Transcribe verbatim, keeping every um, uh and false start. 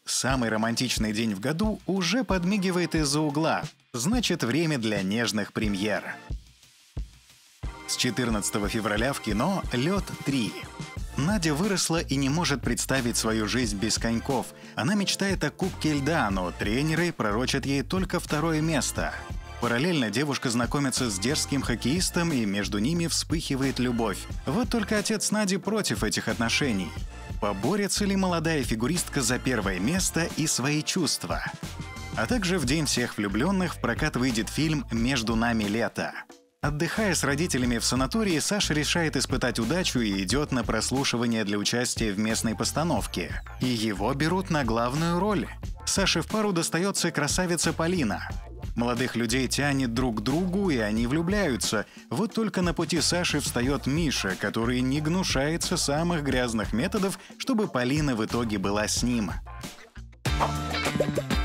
Самый романтичный день в году уже подмигивает из-за угла. Значит, время для нежных премьер. С четырнадцатого февраля в кино «Лед три». Надя выросла и не может представить свою жизнь без коньков. Она мечтает о Кубке льда, но тренеры пророчат ей только второе место. Параллельно девушка знакомится с дерзким хоккеистом, и между ними вспыхивает любовь. Вот только отец Нади против этих отношений. Поборется ли молодая фигуристка за первое место и свои чувства? А также в День всех влюбленных в прокат выйдет фильм «Между нами лето». Отдыхая с родителями в санатории, Саша решает испытать удачу и идет на прослушивание для участия в местной постановке. И его берут на главную роль. Саше в пару достается красавица Полина. Молодых людей тянет друг к другу, и они влюбляются. Вот только на пути Саши встает Миша, который не гнушается самых грязных методов, чтобы Полина в итоге была с ним.